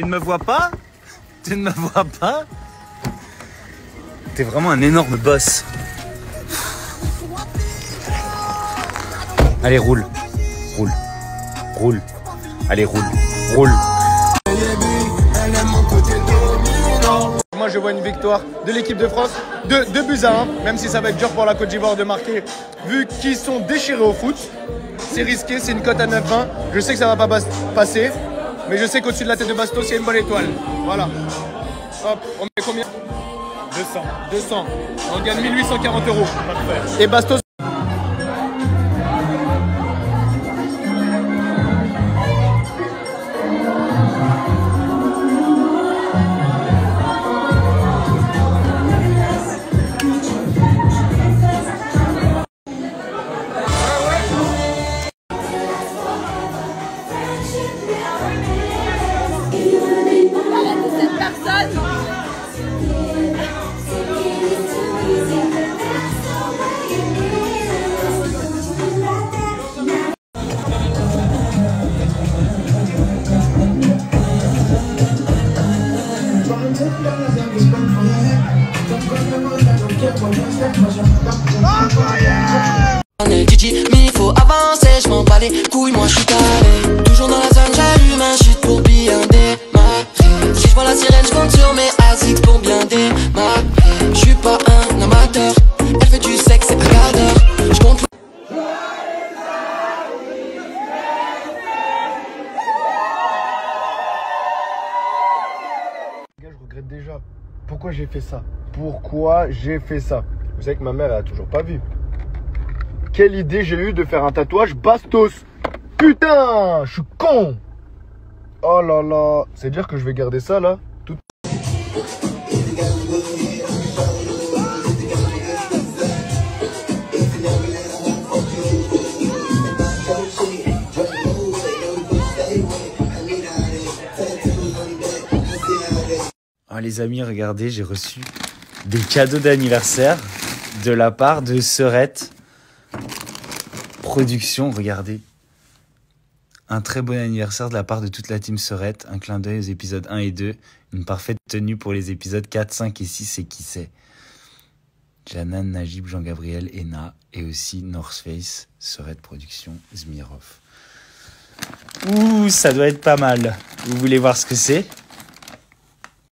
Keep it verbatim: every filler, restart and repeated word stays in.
ne me vois pas? Tu ne me vois pas? T'es vraiment un énorme boss. Allez, roule. Roule. Roule. Allez, roule. Roule. Moi, je vois une victoire de l'équipe de France de deux buts à un, même si ça va être dur pour la Côte d'Ivoire de marquer, vu qu'ils sont déchirés au foot. C'est risqué, c'est une cote à neuf vingt. Je sais que ça va pas passer, mais je sais qu'au-dessus de la tête de Bastos, il y a une bonne étoile. Voilà. Hop, on met combien? deux cents. deux cents. On gagne mille huit cent quarante euros. Parfait. Et Bastos. Gigi, mais il faut avancer, je m'en bats les couilles, moi je suis carré. Toujours dans la zone, j'allume un chute pour bien démarrer. Si je vois la sirène, je compte sur mes A S X pour bien démarrer. Je suis pas un amateur, elle fait du sexe, c'est un quart d'heure. Je compte. Je regrette déjà. Pourquoi j'ai fait ça? Pourquoi j'ai fait ça? Vous savez que ma mère elle a toujours pas vu. Quelle idée j'ai eu de faire un tatouage Bastos. Putain, je suis con. Oh là là. C'est dire que je vais garder ça là tout... Oh les amis, regardez, j'ai reçu des cadeaux d'anniversaire de la part de Serette Production. Regardez, un très bon anniversaire de la part de toute la team Serette. Un clin d'œil aux épisodes un et deux. Une parfaite tenue pour les épisodes quatre, cinq et six. Et qui c'est? Janan, Najib, Jean-Gabriel, Ena et aussi North Face, Serette Production, Zmirov. Ouh, ça doit être pas mal. Vous voulez voir ce que c'est?